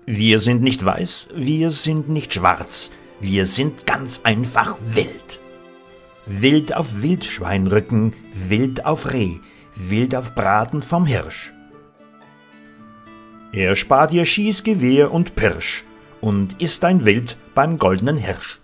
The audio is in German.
Wir sind nicht weiß, wir sind nicht schwarz, wir sind ganz einfach wild. Wild auf Wildschweinrücken, wild auf Reh, wild auf Braten vom Hirsch. Er spart ihr Schießgewehr und Pirsch und ist ein Wild beim goldenen Hirsch.